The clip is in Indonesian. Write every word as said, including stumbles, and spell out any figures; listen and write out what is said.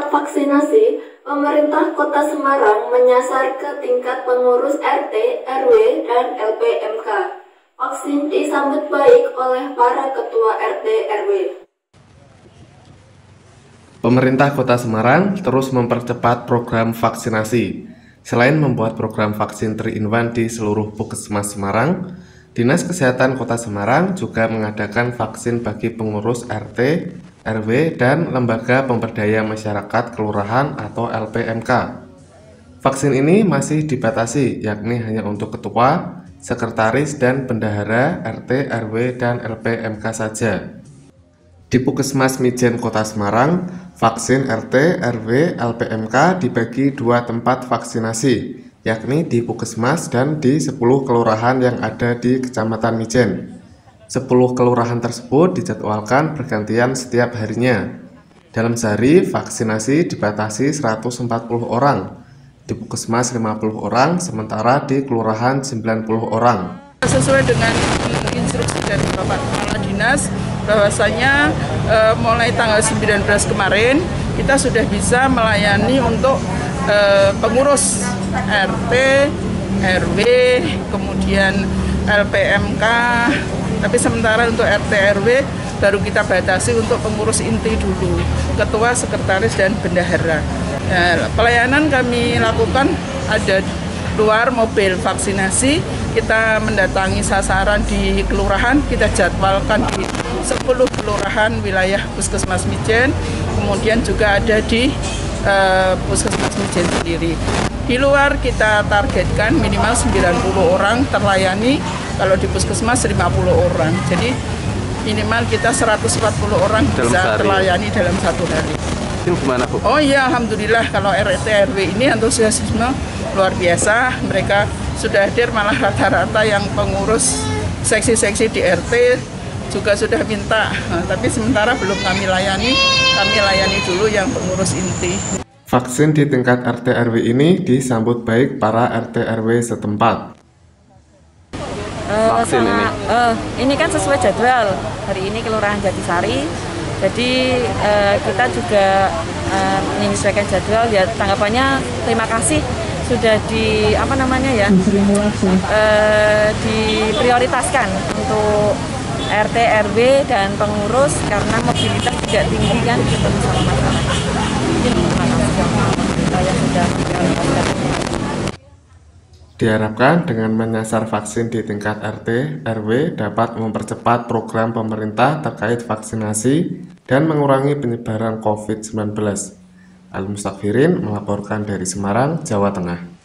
tahap vaksinasi, pemerintah Kota Semarang menyasar ke tingkat pengurus R T, R W, dan L P M K. Vaksin disambut baik oleh para ketua R T R W. Pemerintah Kota Semarang terus mempercepat program vaksinasi. Selain membuat program vaksin three in one di seluruh Puskesmas Semarang, Dinas Kesehatan Kota Semarang juga mengadakan vaksin bagi pengurus R T, R W, dan Lembaga Pemberdaya Masyarakat Kelurahan atau L P M K. Vaksin ini masih dibatasi, yakni hanya untuk ketua, sekretaris, dan bendahara R T, R W, dan L P M K saja. Di Puskesmas Mijen Kota Semarang, vaksin R T, R W, L P M K dibagi dua tempat vaksinasi, yakni di Puskesmas dan di sepuluh kelurahan yang ada di Kecamatan Mijen. sepuluh kelurahan tersebut dijadwalkan bergantian setiap harinya. Dalam sehari, vaksinasi dibatasi seratus empat puluh orang, di Puskesmas lima puluh orang, sementara di kelurahan sembilan puluh orang. Sesuai dengan instruksi dari Bapak Kepala Dinas, bahwasanya e, mulai tanggal sembilan belas kemarin kita sudah bisa melayani untuk e, pengurus R T, R W, kemudian L P M K, tapi sementara untuk R T R W baru kita batasi untuk pengurus inti dulu, ketua, sekretaris, dan bendahara. Nah, pelayanan kami lakukan ada luar mobil vaksinasi, kita mendatangi sasaran di kelurahan, kita jadwalkan di sepuluh kelurahan wilayah Puskesmas Mijen, kemudian juga ada di uh, Puskesmas Mijen sendiri. Di luar kita targetkan minimal sembilan puluh orang terlayani, kalau di Puskesmas lima puluh orang. Jadi minimal kita seratus empat puluh orang dalam bisa sehari, terlayani dalam satu hari. Gimana, Bu? Oh iya, alhamdulillah kalau R T R W ini antusiasme luar biasa. Mereka sudah hadir, malah rata-rata yang pengurus seksi-seksi di R T juga sudah minta, nah, tapi sementara belum kami layani, kami layani dulu yang pengurus inti. Vaksin di tingkat R T R W ini disambut baik para R T R W setempat. Uh, vaksin ini? Uh, ini kan sesuai jadwal, hari ini Kelurahan Jatisari, jadi uh, kita juga uh, menyesuaikan jadwal, ya tanggapannya terima kasih sudah di apa namanya ya uh, diprioritaskan untuk R T R W dan pengurus karena mobilitas tidak tinggi kan ketemu sama masyarakat. Mungkin terima kasih pemerintah yang sudah memprioritaskan. Diharapkan dengan menyasar vaksin di tingkat R T R W dapat mempercepat program pemerintah terkait vaksinasi dan mengurangi penyebaran COVID sembilan belas. Al Mustafirin melaporkan dari Semarang, Jawa Tengah.